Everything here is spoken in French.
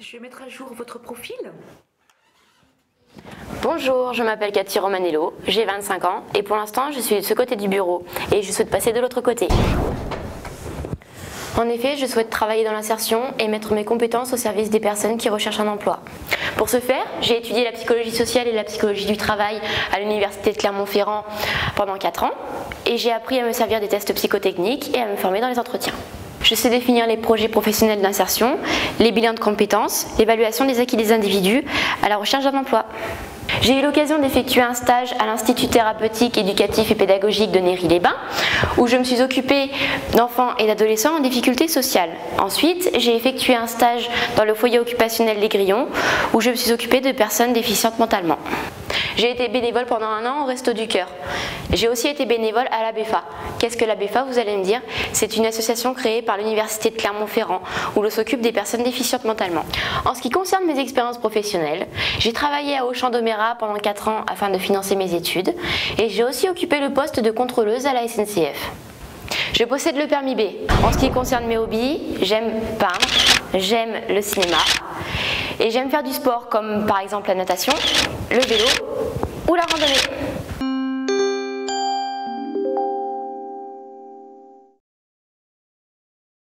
Je vais mettre à jour votre profil. Bonjour, je m'appelle Cathy Romanello, j'ai 25 ans et pour l'instant je suis de ce côté du bureau et je souhaite passer de l'autre côté. En effet, je souhaite travailler dans l'insertion et mettre mes compétences au service des personnes qui recherchent un emploi. Pour ce faire, j'ai étudié la psychologie sociale et la psychologie du travail à l'université de Clermont-Ferrand pendant 4 ans et j'ai appris à me servir des tests psychotechniques et à me former dans les entretiens. Je sais définir les projets professionnels d'insertion, les bilans de compétences, l'évaluation des acquis des individus à la recherche d'un emploi. J'ai eu l'occasion d'effectuer un stage à l'Institut thérapeutique, éducatif et pédagogique de Néry-les-Bains où je me suis occupée d'enfants et d'adolescents en difficulté sociale. Ensuite, j'ai effectué un stage dans le foyer occupationnel Les Grillons où je me suis occupée de personnes déficientes mentalement. J'ai été bénévole pendant 1 an au Resto du Cœur. J'ai aussi été bénévole à la BEFA. Qu'est-ce que la BEFA, vous allez me dire? C'est une association créée par l'université de Clermont-Ferrand où l'on s'occupe des personnes déficientes mentalement. En ce qui concerne mes expériences professionnelles, j'ai travaillé à Auchan-d'Oméra pendant 4 ans afin de financer mes études et j'ai aussi occupé le poste de contrôleuse à la SNCF. Je possède le permis B. En ce qui concerne mes hobbies, j'aime peindre, j'aime le cinéma et j'aime faire du sport comme par exemple la natation, le vélo